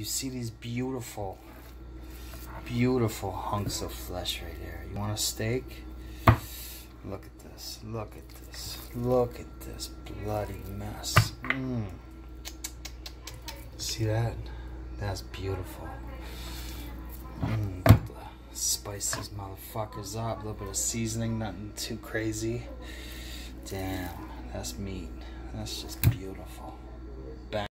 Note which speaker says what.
Speaker 1: see these beautiful, beautiful hunks of flesh right there? You want a steak? Look at this. Look at this. Look at this bloody mess. See that? That's beautiful. Spice these motherfuckers up. A little bit of seasoning, nothing too crazy. Damn, that's meat. That's just beautiful.